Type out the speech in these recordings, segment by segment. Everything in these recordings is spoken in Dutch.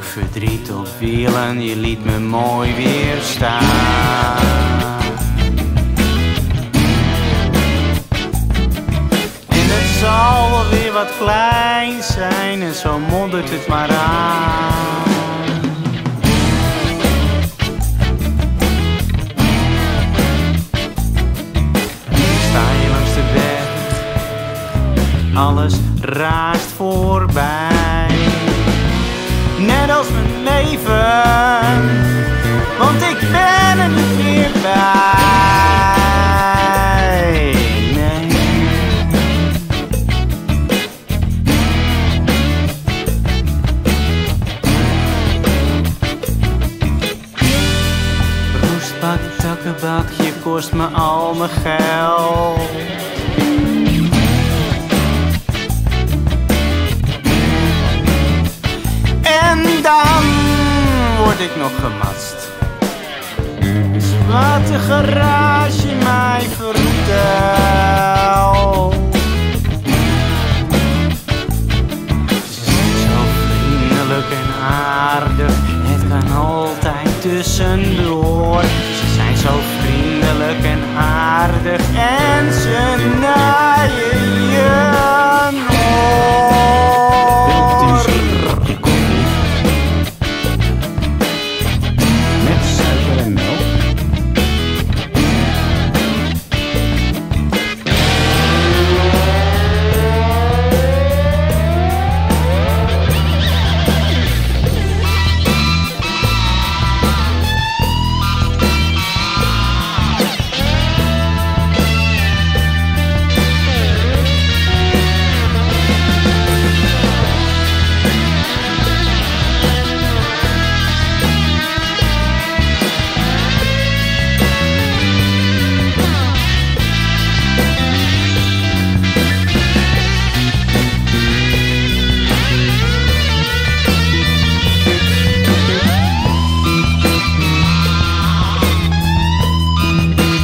verdriet op wielen, je liet me mooi weer staan. En het zal wel weer wat klein zijn en zo moddert het maar aan. Alles raast voorbij, net als mijn leven, want ik ben er niet meer bij. Nee. Roestbak, takkenbak, je kost me al mijn geld. En dan word ik nog gematst. Dus wat de garage mij vertelt. Ze zijn zo vriendelijk en aardig, het kan altijd tussendoor. Ze zijn zo vriendelijk en aardig en ze naaien je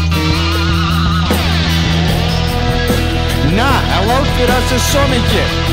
weer als een zonnetje.